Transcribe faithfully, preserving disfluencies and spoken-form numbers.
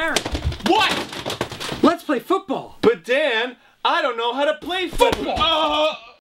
Aaron, What? let's play football. But Dan, I don't know how to play football. Uh,